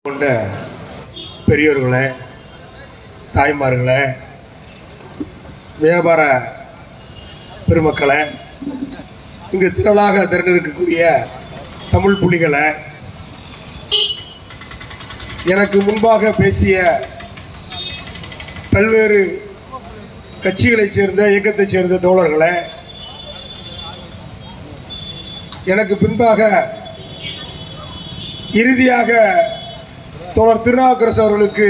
கொண்ட பெரியோர்களே, தாய்மார்களே, வியாபார பெருமக்களே, இங்கு திரளாக திரண்டிருக்கக்கூடிய தமிழ் புலிகளே, எனக்கு முன்பாக பேசிய பல்வேறு கட்சிகளைச் சேர்ந்த இயக்கத்தைச் சேர்ந்த தோழர்களே, எனக்கு பின்பாக இறுதியாக தோழர் திருநாவுக்கரசு அவர்களுக்கு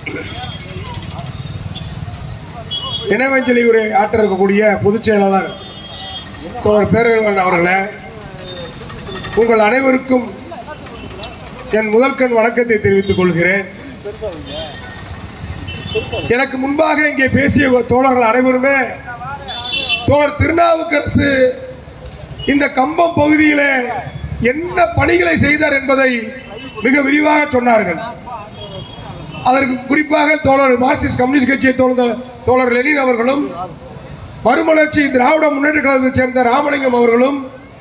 நினைவஞ்சலி உரை ஆற்ற இருக்கக்கூடிய பொதுச் செயலாளர் தோழர் பேரறிவாளன் அவர்களே, உங்கள் அனைவருக்கும் என் முதற்கண் வணக்கத்தை தெரிவித்துக் கொள்கிறேன். எனக்கு முன்பாக இங்கே பேசிய தோழர்கள் அனைவருமே தோழர் திருநாவுக்கரசு இந்த கம்பம் பகுதியிலே என்ன பணிகளை செய்தார் என்பதை மிக விரிவாக சொன்னார்கள். அதற்கு குறிப்பாக தோழர் மார்க்சிஸ்ட் கம்யூனிஸ்ட் கட்சியை தோழர் லெனின் அவர்களும், மறுமலர்ச்சி திராவிட முன்னேற்ற கழகத்தைச் சேர்ந்த ராமலிங்கம் அவர்களும்,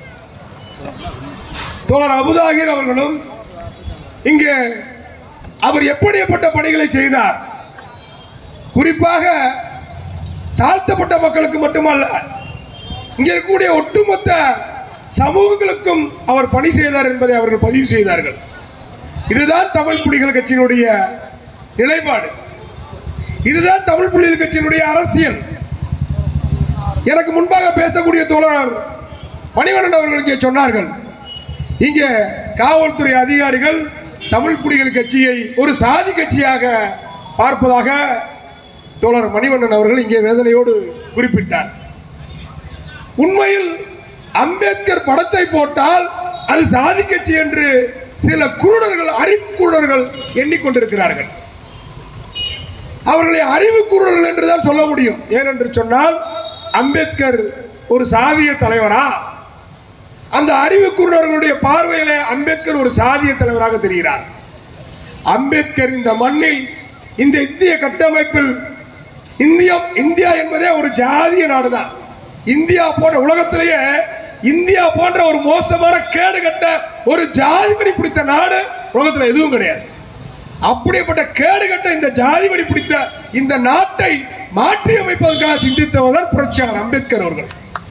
தோழர் அபுதாகிர் அவர்களும் இங்கே அவர் எப்படிப்பட்ட பணிகளை செய்தார், குறிப்பாக தாழ்த்தப்பட்ட மக்களுக்கு மட்டுமல்ல, இங்கே இருக்கக்கூடிய ஒட்டுமொத்த சமூகங்களுக்கும் அவர் பணி செய்தார் என்பதை அவர்கள் பதிவு செய்தார்கள். இதுதான் தமிழ் புலிகள் கட்சியினுடைய நிலைப்பாடு, இதுதான் தமிழ் புலிகள் கட்சியினுடைய அரசியல். எனக்கு முன்பாக பேசக்கூடிய தோழர் மணிவண்ணன் அவர்கள் இங்கே சொன்னார்கள், இங்கே காவல்துறை அதிகாரிகள் தமிழ் புலிகள் கட்சியை ஒரு சாதி கட்சியாக பார்ப்பதாக தோழர் மணிவண்ணன் அவர்கள் இங்கே வேதனையோடு குறிப்பிட்டார். உண்மையில் அம்பேத்கர் படத்தை போட்டால் அது சாதி கட்சி என்று சில குருடர்கள், அறிவு குருடர்கள் எண்ணிக்கொண்டிருக்கிறார்கள். அவர்களை அறிவு குருடர்கள் என்றுதான் சொல்ல முடியும். ஏனென்று சொன்னால் அம்பேத்கர் ஒரு சாதிய தலைவரா? அந்த அறிவு குருடர்களுடைய பார்வையிலே அம்பேத்கர் ஒரு சாதிய தலைவராக தெரிகிறார். அம்பேத்கர் இந்த மண்ணில், இந்த இந்திய கட்டமைப்பில், இந்தியா என்பதே ஒரு ஜாதிய நாடுதான். இந்தியா போன்ற உலகத்திலேயே இந்தியா போன்ற ஒரு மோசமான கேடு கட்ட ஒரு ஜாதி வரி பிடித்த நாடு உலகத்தில் எதுவும் கிடையாது. அப்படிப்பட்ட கேடு கட்ட இந்த ஜாதி வரி பிடித்த இந்த நாட்டை மாற்றி அமைப்பதற்காக சிந்தித்தவர் புரட்சியாளர் அம்பேத்கர் அவர்கள்.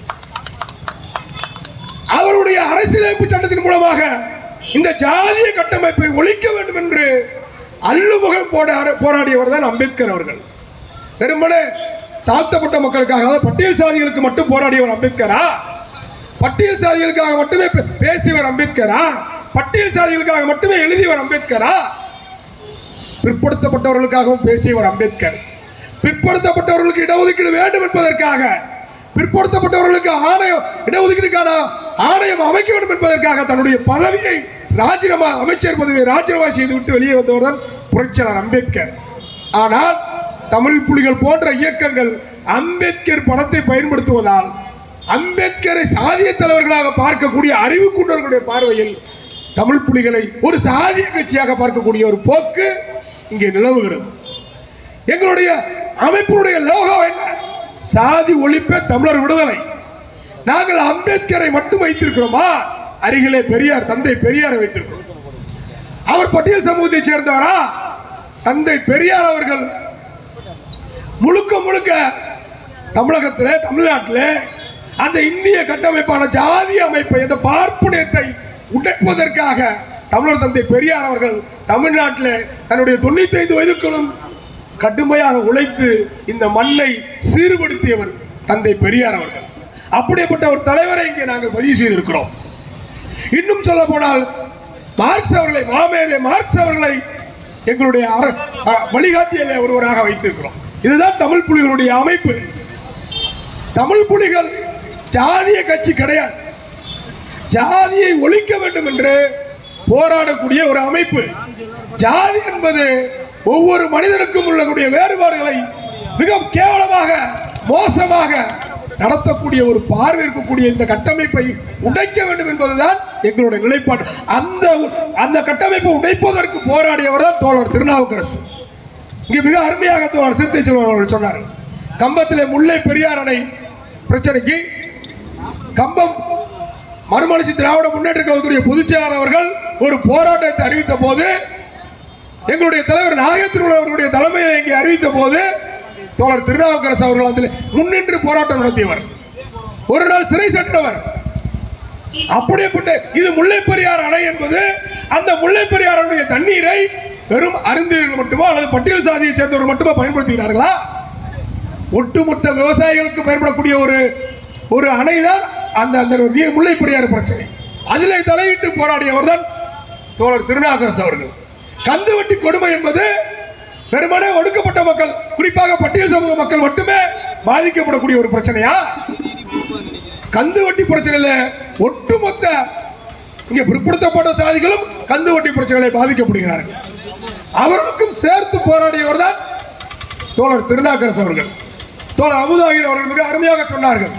அவருடைய அரசியலமைப்பு சட்டத்தின் மூலமாக இந்த ஜாதிய கட்டமைப்பை ஒழிக்க வேண்டும் என்று அல்லுமுகம் போராடியவர் தான் அம்பேத்கர் அவர்கள். வெறுமனே தாழ்த்தப்பட்ட மக்களுக்காக, அதாவது பட்டியல் சாதிகளுக்கு மட்டும் போராடியவர் அம்பேத்கரா? பட்டியல் சாதிகளுக்காக மட்டுமே பேசியவர் அம்பேத்கரா? பட்டியல் சாதிகளுக்காக மட்டுமே எழுதியவர் அம்பேத்கரா? பிற்படுத்தப்பட்டவர்களுக்காகவும் பேசியவர் அம்பேத்கர். பிற்படுத்தப்பட்டவர்களுக்கு இடஒதுக்கீடு வேண்டும் என்பதற்காக, பிற்படுத்தப்பட்டவர்களுக்கு இடஒதுக்கீடுக்கான ஆணையம் அமைக்க வேண்டும் என்பதற்காக தன்னுடைய பதவியை ராஜினாமா, அமைச்சர் பதவியை ராஜினாமா செய்துவிட்டு வெளியே வந்தவர் தான் புரட்சியாளர் அம்பேத்கர். ஆனால் தமிழ் புலிகள் போன்ற இயக்கங்கள் அம்பேத்கர் படத்தை பயன்படுத்துவதால் அம்பேத்கரை சாதிய தலைவர்களாக பார்க்கக்கூடிய அறிவு கொண்டவர்களுடைய பார்வையில் தமிழ் புலிகளை ஒரு சாதிய கட்சியாக பார்க்கக்கூடிய ஒரு போக்கு இங்கே நிலவுகிறது. எங்களுடைய அமைப்பினுடைய லோகம் என்ன? சாதி ஒழிப்ப தமிழர் விடுதலை. நாங்கள் அம்பேத்கரை மட்டும் வைத்திருக்கிறோமா? அருகிலே பெரியார், தந்தை பெரியாரை வைத்திருக்கிறோம். அவர் பட்டியல் சமூகத்தை சேர்ந்தவரா? தந்தை பெரியார் அவர்கள் முழுக்க முழுக்க தமிழகத்திலே, தமிழ்நாட்டிலே அந்த இந்திய கட்டமைப்பான ஜாதிய அமைப்பை, அந்த பார்ப்பனியத்தை உடைப்பதற்காக தமிழர் தந்தை பெரியார் அவர்கள் தமிழ்நாட்டில் தன்னுடைய 95 வயதுக்குள்ளும் கடுமையாக உழைத்து இந்த மண்ணை சீர்படுத்தியவர் தந்தை பெரியார் அவர்கள். அப்படிப்பட்ட ஒரு தலைவரை இங்கே நாங்கள் பதிவு செய்திருக்கிறோம். இன்னும் சொல்ல போனால் மார்க்ஸ் அவர்களை, மாமேதை மார்க்ஸ் அவர்களை எங்களுடைய வழிகாட்டியலை ஒருவராக வைத்திருக்கிறோம். இதுதான் தமிழ் புலிகளுடைய அமைப்பு. தமிழ் புலிகள் ஜாதிய கட்சி கிடையாது. ஜாதியை ஒழிக்க வேண்டும் என்று போராடக்கூடிய ஒரு அமைப்பு. ஜாதி என்பது ஒவ்வொரு மனிதனுக்கும் உள்ளக்கூடிய வேறுபாடுகளை மிக கேவலமாக, மோசமாக நடத்தக்கூடிய ஒரு பார்வை இருக்கக்கூடிய இந்த கட்டமைப்பை உடைக்க வேண்டும் என்பதுதான் எங்களுடைய நிலைப்பாடு. அந்த கட்டமைப்பை உடைப்பதற்கு போராடியவர் தான் தோழர் திருநாவுக்கரசு. இங்கே மிக அருமையாக தோழர் சிறுத்தை செல்வன் அவர்கள் சொன்னார். கம்பத்திலே முல்லை பெரியார் அணை பிரச்சனைக்கு கம்பம் மறுமலர்ச்சி திராவிட முன்னேற்ற கழகத்துடைய பொதுச் செயலாளர் அவர்கள் ஒரு போராட்டத்தை அறிவித்த போது எங்களுடைய தலைவர் நாகேந்திர அவர்களுடைய தலைமையை இங்கே அறிவித்த போது தோழர் திருநாவுக்கரசு அவர்கள் அதில் முன்னின்று போராட்டம் நடத்தியவர், ஒரு நாள் சிறை சென்றவர். அப்படியேப்பட்ட இது முல்லை பெரியார் அணை என்பது அந்த முல்லை பெரியாருடைய தண்ணீரை வெறும் அறிஞர்கள் மட்டுமோ அல்லது பட்டியல் சாதியை சேர்ந்தவர்கள் மட்டுமோ பயன்படுத்துகிறார்களா? ஒட்டுமொத்த விவசாயிகளுக்கு பயன்படக்கூடிய ஒரு அணைதான் அந்த முல்லை பெரியார் பிரச்சனை. அதிலே தலையிட்டு போராடியவர் தான் தோழர் திருநாவுக்கரசு அவர்கள். கந்துவட்டி கொடுமை என்பது வெறுமனே ஒடுக்கப்பட்ட மக்கள், குறிப்பாக பட்டியல் சமூக மக்கள் மட்டுமே பாதிக்கப்படக்கூடிய ஒரு பிரச்சனையா? கந்து வட்டி பிரச்சனையில ஒட்டுமொத்த இங்கே பிற்படுத்தப்பட்ட சாதிகளும் கந்து வட்டி பிரச்சனைகளை பாதிக்கப்படுகிறார்கள். அவர்களுக்கும் சேர்த்து போராடியவர் தான் தோழர் திருநாவுக்கரசு அவர்கள். தோழர் அமுதாகிர் அவர்கள் மிக அருமையாக சொன்னார்கள்.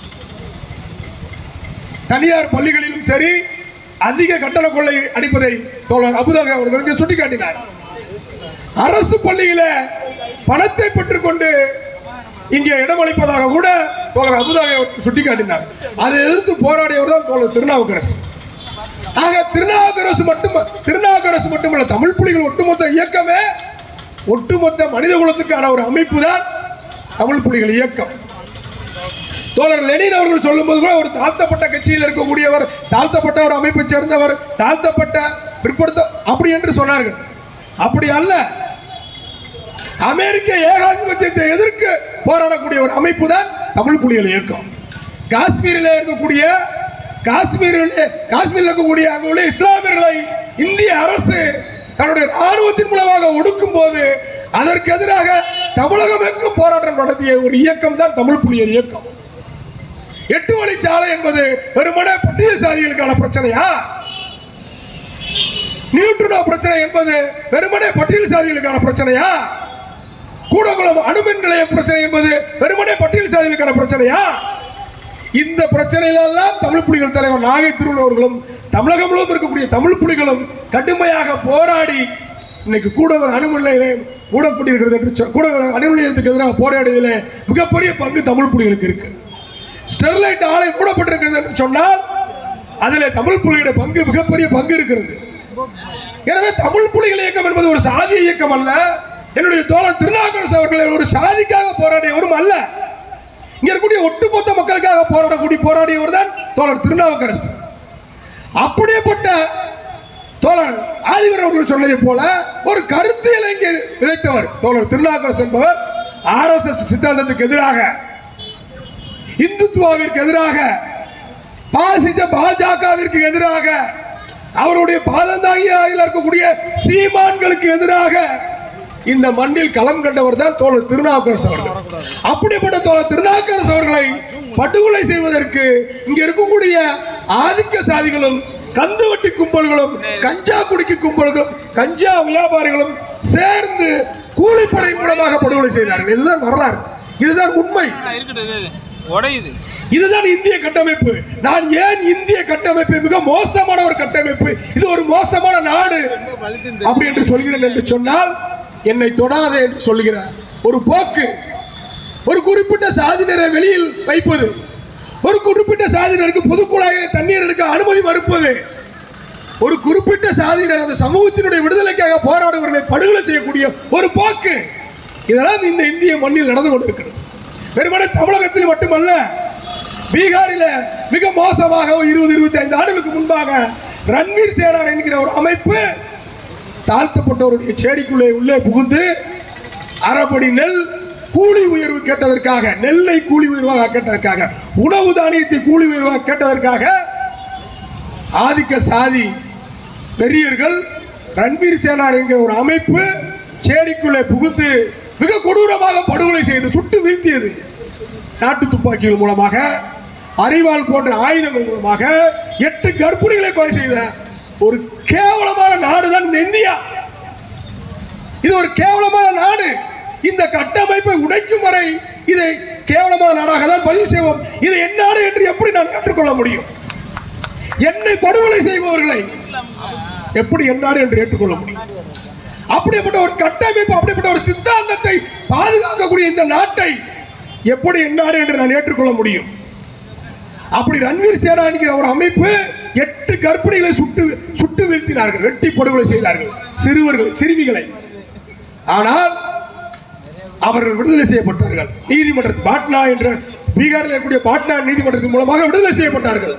தனியார் பள்ளிகளிலும் சரி அதிக கட்டண கொள்ளை அடிப்பதை தோழர் அமுதாகிர் அவர்கள் சுட்டிக்காட்டினார். அரசு பள்ளியில பணத்தை பெற்றுக்கொண்டு இங்கே இடமளிப்பதாக கூட தோழர் அமுதாகிர் சுட்டிக்காட்டினார். அதை எதிர்த்து போராடியவர் தான் தோழர் திருநாவுக்கரசு. ஆக திருநாவுக்கரசு மட்டுமல்ல, தமிழ் புலிகள் ஒட்டுமொத்த இயக்கமே, ஒட்டுமொத்த மனித குலத்துக்கான ஒரு அமைப்பு தான் தமிழ் புலிகள் இயக்கம். தோழர் லெனின் அவர்கள் சொல்லும் போது கூட ஒரு தாழ்த்தப்பட்ட கட்சியில் இருக்கக்கூடியவர், தாழ்த்தப்பட்ட ஒரு அமைப்பை சேர்ந்தவர், தாழ்த்தப்பட்ட பிற்படுத்த அப்படி என்று சொன்னார்கள். அப்படி அல்ல, அமெரிக்க ஏகாதிபத்தியத்தை எதிர்க்க போராடக்கூடிய ஒரு அமைப்பு தான் தமிழ் புலிகள் இயக்கம். காஷ்மீரில் இருக்கக்கூடிய அங்குள்ள இஸ்லாமியர்களை இந்திய அரசு தன்னுடைய ராணுவத்தின் மூலமாக ஒடுக்கும் போது அதற்கு எதிராக தமிழகம் எங்கும் போராட்டம் நடத்திய ஒரு இயக்கம் தான் தமிழ் புலிகள் இயக்கம். 8 வழிச்சாலை என்பது வெறுமனே பட்டியல் சாதிகளுக்கான பிரச்சனையா? நியூட்ரினோ பிரச்சனை என்பது வெறுமனே பட்டியல் சாதிகளுக்கான பிரச்சனையா? கூடங்குளம் அணுமின் நிலைய பிரச்சனை என்பது வெறுமனே பட்டியல் சாதிகளுக்கான பிரச்சனையா? இந்த பிரச்சனைகளெல்லாம் தமிழ் புலிகள் தலைவர் நாகை திருவள்ளுவர்களும் தமிழகம் முழுவதும் இருக்கக்கூடிய தமிழ் புலிகளும் கடுமையாக போராடி இன்னைக்கு கூடங்குளம் அணுமின் நிலையம் மூடப்பட்டிருக்கிறது என்று கூடங்குளம் அணுமின் நிலையத்துக்கு எதிராக போராடியதில் மிகப்பெரிய பங்கு தமிழ் புலிகளுக்கு இருக்கு. ஸ்டெர்லைட் ஆலை மூடப்பட்டிருக்கிறது என்று சொன்னால் அதில் தமிழ் புலிகளுடைய பங்கு மிகப்பெரிய பங்கு இருக்கிறது. எனவே தமிழ் புலிகள் இயக்கம் என்பது ஒரு சாதிய இயக்கம் அல்ல. என்னுடைய தோழர் திருநாவுக்கரசு அவர்கள் ஒரு சாதிக்காக போராடியவரும் அல்ல. இங்க இருக்கக்கூடிய ஒட்டுமொத்த மக்களுக்காக போராடியவர் தான் தோழர் திருநாவுக்கரசு. அப்படியேப்பட்ட தோழர் ஆதிவரன் அவர்கள் சொன்னதை போல ஒரு கருத்தியலை இங்கே விதைத்தவர் தோழர் திருநாவுக்கரசு என்பவர். RSS சித்தாந்தத்துக்கு எதிராக, இந்துத்துவாவிற்கு எதிராக, பாசிச பாஜகவிற்கு எதிராக, அவருடைய பாதந்தாங்கியாக இருக்கக்கூடிய சீமான்களுக்கு எதிராக இந்த மண்ணில் களம் கண்டவர் தான் தோழர் திருநாவுக்கரசு அவர்கள். அப்படிப்பட்ட தோழர் திருநாவுக்கரசு அவர்களை படுகொலை செய்வதற்கு இங்க இருக்கக்கூடிய ஆதிக்க சாதிகளும், கந்துவட்டி கும்பல்களும், கஞ்சா குடிக்கு கும்பல்களும், கஞ்சா வியாபாரிகளும் சேர்ந்து கூலிப்படை மூலமாக படுகொலை செய்தார்கள். இதுதான் வரலாறு, இதுதான் உண்மை, இதுதான் இந்திய கட்டமைப்பு. நான் ஏன் இந்திய கட்டமைப்பு மிக மோசமான ஒரு கட்டமைப்பு, இது ஒரு மோசமான நாடு அப்படி என்று சொல்கிறேன் என்று சொன்னால், என்னை தொடாதே என்று சொல்கிறார் ஒரு போக்கு. ஒரு குறிப்பிட்ட சாதியினரை வெளியில் வைப்பது, ஒரு குறிப்பிட்ட சாதியினருக்கு பொது குழாயில் தண்ணீர் எடுக்க அனுமதி மறுப்பது, ஒரு குறிப்பிட்ட சாதியினர் அந்த சமூகத்தினுடைய விடுதலைக்காக போராடுவர்களை படுகொலை செய்யக்கூடிய ஒரு போக்கு, இதெல்லாம் இந்த இந்திய மண்ணில் நடந்து கொண்டிருக்கிறது. வெறுமனே தமிழகத்தில் மட்டுமல்ல, பீகாரில் மிக மோசமாக 20-25 ஆண்டுகளுக்கு முன்பாக ரன்வீர் சேனார் என்கிற ஒரு அமைப்பு தாழ்த்தப்பட்டவருடைய சேடிக்குள்ளே உள்ளே புகுந்து அரைப்படி நெல் கூலி உயர்வு கேட்டதற்காக, நெல்லை கூலி உயர்வாக கேட்டதற்காக, உணவு தானியத்தை கூலி உயர்வாக கேட்டதற்காக ஆதிக்க சாதி பெரியர்கள் ரன்வீர் சேனார் என்கிற ஒரு அமைப்பு சேடிக்குள்ளே புகுந்து மிக கொடூரமாக படுகொலை செய்து சுட்டு வீழ்த்தியது. நாட்டு துப்பாக்கிகள் மூலமாக, அரிவாள் போன்ற ஆயுதங்கள் மூலமாக 8 கர்ப்பிணிகளை கொலை செய்த ஒரு கேவலமான நாடுதான் இந்த இந்தியா. இது ஒரு கேவலமான நாடு. இந்த கட்டமைப்பை உடைக்கும் வரை இதை கேவலமான நாடாக தான் பதிவு செய்வோம். இது என் நாடு என்று எப்படி நான் ஏற்றுக்கொள்ள முடியும்? என்னை படுகொலை செய்பவர்களை எப்படி என் நாடு என்று ஏற்றுக்கொள்ள முடியும்? அப்படிப்பட்ட ஒரு கட்டமைப்பு, அப்படிப்பட்ட ஒரு சித்தாந்தத்தை பாதுகாக்கக்கூடிய இந்த நாட்டை எப்படி என் நாடு என்று நான் ஏற்றுக்கொள்ள முடியும்? அப்படி ரன்வீர் சேனா என்கிற ஒரு அமைப்பு 8 கர்ப்பிணிகளை சுட்டு வீழ்த்தினார்கள், வெட்டி படுகொலை செய்தார்கள். சிறுமிகளை. ஆனால் அவர்கள் விடுதலை செய்யப்பட்டார்கள். நீதிமன்றத்தில் பாட்னா என்ற பீகாரில் இருக்கக்கூடிய பாட்னா நீதிமன்றத்தின் மூலமாக விடுதலை செய்யப்பட்டார்கள்.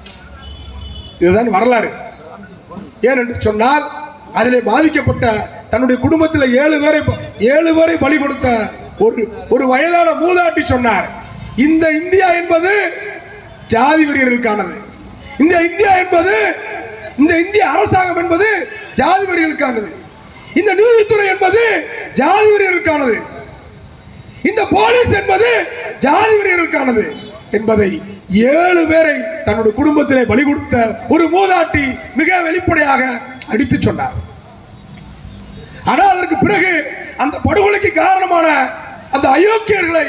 இதுதான் வரலாறு. ஏனென்று சொன்னால் அதிலே பாதிக்கப்பட்ட தன்னுடைய குடும்பத்தில் 7 பேரை பலி கொடுத்த ஒரு வயதான மூதாட்டி சொன்னார், இந்த இந்தியா என்பது ஜாதி வெறியர்களுக்கானது. இந்த இந்தியா என்பது, இந்த இந்திய அரசாங்கம் என்பது ஜாதி வெறியர்களுக்கானது. இந்த நீதித்துறை என்பது ஜாதி வெறியர்களுக்கானது. இந்த போலீஸ் என்பது ஜாதி வெறியர்களுக்கானது என்பதை 7 பேரை தன்னுடைய குடும்பத்திலே பலி கொடுத்த ஒரு மூதாட்டி மிக வெளிப்படையாக அடித்து சொன்னார். ஆனால் அதற்கு பிறகு அந்த படுகொலைக்கு காரணமான அந்த அயோக்கியர்களை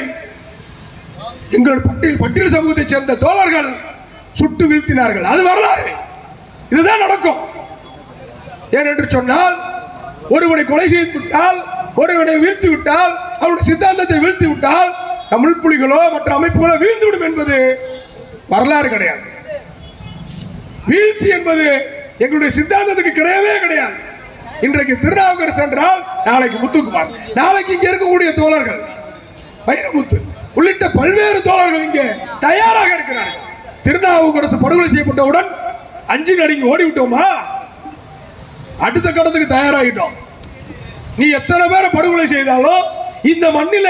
எங்கள் பட்டியல் சமூகத்தைச் சேர்ந்த தோழர்கள் சுட்டு வீழ்த்தினார்கள். அது வரலாறு. இதுதான் நடக்கும். ஏனென்று சொன்னால் ஒருவனை கொலை செய்து விட்டால், ஒருவனை வீழ்த்தி விட்டால், அவருடைய சித்தாந்தத்தை வீழ்த்தி விட்டால் தமிழ் புலிகளோ மற்ற அமைப்புகளோ வீழ்ந்துவிடும் என்பது வரலாறு கிடையாது. வீழ்ச்சி என்பது எங்களுடைய சித்தாந்தத்துக்கு கிடையவே கிடையாது. இன்றைக்கு திருநாவுக்கரசு என்றால் நாளைக்கு முத்துக்குமார், நாளைக்கு இங்கே இருக்கக்கூடிய தோழர்கள் வைரமுத்து உள்ளிட்ட பல்வேறு தோழர்கள் இங்கே தயாராக இருக்கிறார்கள். திருநாவுக்கரசு படுகொலை செய்யப்பட்டவுடன் அஞ்சு நடுங்கி ஓடிவிட்டோமா? அடுத்த கட்டத்துக்கு தயாராகிட்டோம். நீ எத்தனை பேரை படுகொலை செய்தாலும் இந்த மண்ணில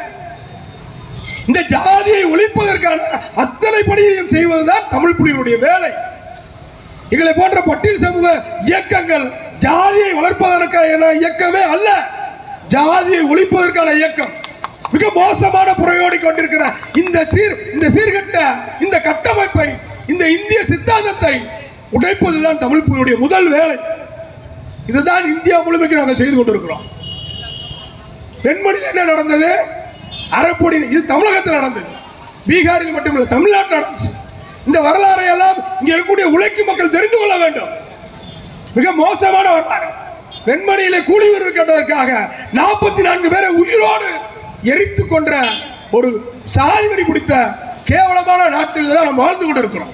இந்த ஜாதியை ஒழிப்பதற்கான அத்தனை பணியையும் செய்வதுதான் தமிழ் புலிகளுடைய வேலை. எங்களை போன்ற பட்டியல் சமூக இயக்கங்கள் ஜாதியை வளர்ப்பதற்கான இயக்கமே அல்ல, ஜாதியை ஒழிப்பதற்கான இயக்கம். மிக மோசமான புறையோடி கொண்டிருக்கிற இந்த சீர்கட்ட இந்த கட்டமைப்பை, இந்த இந்திய சித்தாந்தத்தை உடைப்பதுதான் தமிழ் புலிகளுடைய முதல் வேலை. இதுதான் இந்தியா முழுமைக்கு நாங்கள் செய்து கொண்டிருக்கிறோம். பெண்மணியில் என்ன நடந்தது? அரைப்பொடி. இது தமிழகத்தில் நடந்தது, பீகாரில் மட்டுமல்ல, தமிழ்நாட்டில் நடந்துச்சு. இந்த வரலாறை எல்லாம் இங்க இருக்கக்கூடிய உழைக்கும் மக்கள் தெரிந்து கொள்ள வேண்டும். மிக மோசமான வரலாறு. பெண்மணியிலே கூலி உயர்வு கேட்டதற்காக 44 பேரை உயிரோடு எரித்து கொன்ற ஒரு சாதி வெறி பிடித்த கேவலமான நாட்டில் தான் நாம் வாழ்ந்து கொண்டிருக்கிறோம்.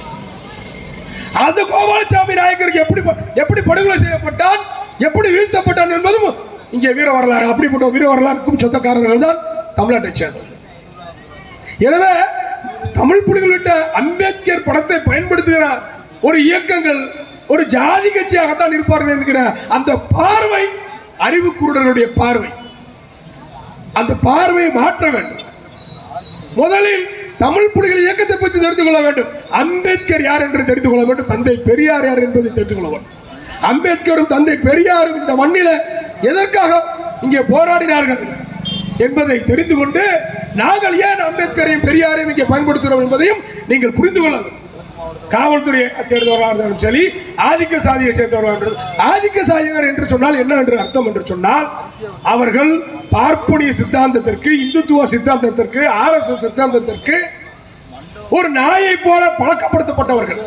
அந்த கோபாலசாமி நாயக்கருக்கு எப்படி படுகொலை செய்யப்பட்டான், எப்படி வீழ்த்தப்பட்டான் என்பதும் இங்கே வீர வரலாறு. அப்படிப்பட்ட வீர வரலாறுக்கும் சொந்தக்காரர்கள் தான் தமிழ்நாட்டை சேர்ந்தது. எனவே தமிழ் புலிகள் விட்ட அம்பேத்கர் படத்தை பயன்படுத்துகிற ஒரு இயக்கங்கள் ஒரு ஜாதி கட்சியாகத்தான் இருப்பார்கள் என்கிற அந்த பார்வை அறிவு குருடர்களுடைய பார்வை. அந்த பார்வையை மாற்ற வேண்டும். முதலில் தமிழ் புலிகள் இயக்கத்தை பற்றி தெரிந்து கொள்ள வேண்டும். அம்பேத்கர் யார் என்று தெரிந்து கொள்ள வேண்டும். தந்தை பெரியார் யார் என்பதை தெரிந்து கொள்ள வேண்டும். அம்பேத்கரும் தந்தை பெரியாரும் இந்த மண்ணில எதற்காக இங்கே போராடினார்கள் என்பதை தெரிந்து கொண்டு நாங்கள் ஏன் அம்பேத்கரையும் பெரியாரையும் இங்கே பயன்படுத்துகிறோம் என்பதையும் நீங்கள் புரிந்து கொள்ள வேண்டும். காவல்துறையை சேர்ந்தவர்களாக இருந்தாலும் சரி, ஆதிக்க சாதியை சேர்ந்தவர்களாக, ஆதிக்க சாதியினர் என்று சொன்னால் என்ன என்று அர்த்தம் என்று சொன்னால் அவர்கள் பார்ப்பனிய சித்தாந்தத்திற்கு, இந்துத்துவ சித்தாந்தத்திற்கு, RSS சித்தாந்தத்திற்கு ஒரு நாயை போல பழக்கப்படுத்தப்பட்டவர்கள்.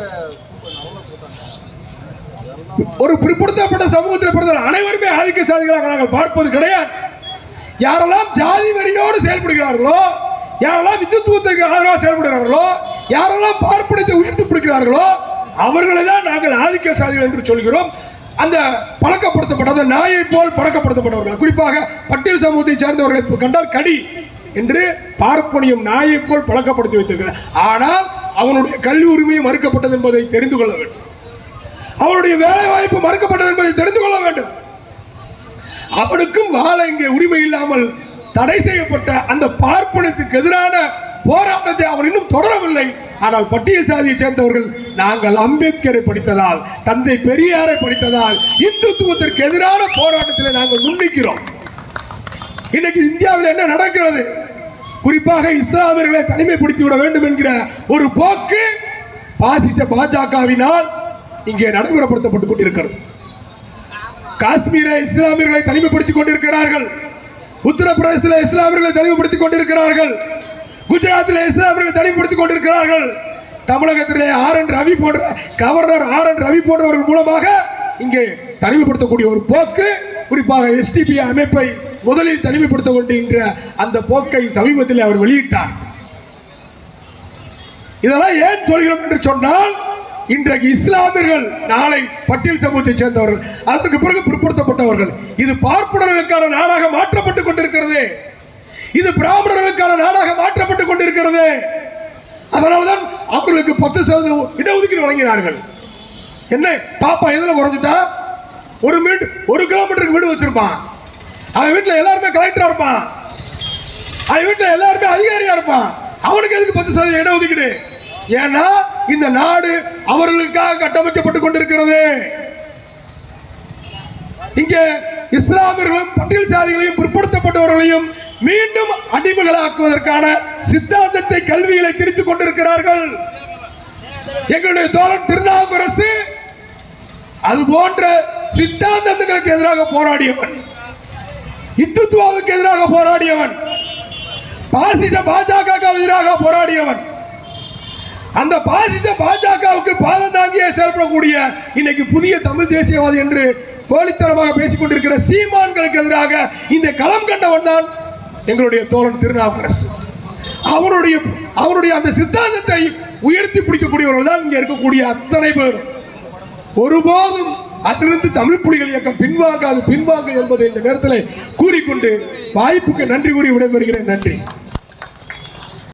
ஒரு பிற்படுத்தப்பட்ட சமூகத்தில் பிறந்த அனைவருமே ஆதிக்க சாதிகளாக நாங்கள் பார்ப்பது கிடையாது. யாரெல்லாம் ஜாதி வெறியோடு செயல்படுகிறார்களோ, யாரெல்லாம் இந்துத்துவத்துக்கு ஆதரவாக செயல்படுகிறார்களோ, யாரெல்லாம் பார்ப்பனத்தை உயர்த்தி பிடிக்கிறார்களோ அவர்களை தான் நாங்கள் ஆதிக்க சாதிகள் என்று சொல்கிறோம். அந்த பழக்கப்படுத்தப்பட்ட நாயை போல் பழக்கப்படுத்தப்பட்டவர்கள், குறிப்பாக பட்டியல் சமூகத்தை சார்ந்தவர்களை கண்டால் கடி என்று பார்ப்பனியும் நாயை போல் பழக்கப்படுத்தி வைத்திருக்கிறார். ஆனால் அவனுடைய கல்வி உரிமையும் மறுக்கப்பட்டது என்பதை தெரிந்து கொள்ள வேண்டும். அவனுடைய வேலை வாய்ப்பு மறுக்கப்பட்டது என்பதை தெரிந்து கொள்ள வேண்டும். அவனுக்கும் வாழ இங்கே உரிமை இல்லாமல் தடை செய்யப்பட்ட அந்த பார்ப்பனத்துக்கு எதிரான போராட்டத்தை அவன் இன்னும் தொடரவில்லை. ஆனால் பட்டியல் சாதியை சேர்ந்தவர்கள் நாங்கள் அம்பேத்கரை படித்ததால், தந்தை பெரியாரை படித்ததால் இந்துத்துவத்திற்கு எதிரான போராட்டத்தில் நாங்கள் முன்னிக்கிறோம். இன்னைக்கு இந்தியாவில் என்ன நடக்கிறது? குறிப்பாக இஸ்லாமியர்களை தனிமைப்படுத்தி விட வேண்டும் என்கிற ஒரு போக்கு பாசிச பாஜகவினால் இங்கே நடைமுறைப்படுத்தப்பட்டுக் கொண்டிருக்கிறது. காஷ்மீர இஸ்லாமியர்களை தனிமைப்படுத்திக் கொண்டிருக்கிறார்கள், உத்தரப்பிரதேசத்தில் இஸ்லாமியர்களை தனிமைப்படுத்திக் கொண்டிருக்கிறார்கள், குஜராத்தில் இஸ்லாமியர்களை தனிமைப்படுத்திக் கொண்டிருக்கிறார்கள். தமிழகத்திலே கவர்னர் RN ரவி போன்றவர்கள் மூலமாக இங்கே தனிமைப்படுத்தக்கூடிய ஒரு போக்கு, குறிப்பாக SDP அமைப்பை முதலில் தனிமைப்படுத்த கொண்டிருக்கிற அந்த போக்கை சமீபத்தில் அவர் வெளியிட்டார். இதெல்லாம் ஏன் சொல்கிறோம் என்று சொன்னால், இன்றைக்கு இஸ்லாமியர்கள், நாளை பட்டியல் சமூகத்தை சேர்ந்தவர்கள், அதற்கு பிறகு பிற்படுத்தப்பட்டவர்கள். இது பார்ப்பனர்களுக்கான நாடாக மாற்றப்பட்டுக் கொண்டிருக்கிறது. இது பிராமணர்களுக்கான நாடாக மாற்றப்பட்டுக் கொண்டிருக்கிறது. அதனால்தான் அவர்களுக்கு 10% இடஒதுக்கீடு வழங்கினார்கள். என்ன பாப்பா எதுல குறைஞ்சிட்டா? 1 கிலோமீட்டருக்கு வீடு வச்சிருப்பான். அவன் வீட்டுல எல்லாருமே கலெக்டரா இருப்பான். அவன் வீட்டுல எல்லாருமே அதிகாரியா இருப்பான். அவனுக்கு எதுக்கு 10% இடஒதுக்கீடு? ஏன்னா இந்த நாடு அவர்களுக்காக கட்டமைக்கப்பட்டுக் கொண்டிருக்கிறது. இங்கே இஸ்லாமியர்களும் பட்டியல் சாதிகளையும் பிற்படுத்தப்பட்டவர்களையும் மீண்டும் அடிமைகளாக்குவதற்கான சித்தாந்தத்தை கல்விகளை திரித்துக் கொண்டிருக்கிறார்கள். எங்களுடைய தோழன் திருநாவுக்கரசு அது போன்ற சித்தாந்தங்களுக்கு எதிராக போராடியவன், இந்துத்துவாவுக்கு எதிராக போராடியவன், பாசிச பாஜகவுக்கு எதிராக போராடியவன். அந்த பாசிச பாஜகவுக்கு பாதம் தாங்கிய செயல்படக்கூடிய இன்னைக்கு புதிய தமிழ் தேசியவாதி என்று போலித்தனமாக பேசிக் கொண்டிருக்கிற சீமான்களுக்கு எதிராக இந்த களம் கண்டவன் தான் எங்களுடைய தோழன் திருநாவுக்கரசு. அவருடைய அந்த சித்தாந்தத்தை உயர்த்தி பிடிக்கக்கூடியவர்கள் தான் இங்க இருக்கக்கூடிய அத்தனை பேர். ஒருபோதும் அதிலிருந்து தமிழ் புலிகள் இயக்கம் பின்வாங்காது என்பதை இந்த நேரத்தில் கூறிக்கொண்டு வாய்ப்புக்கு நன்றி கூறி விடைபெறுகிறேன். நன்றி.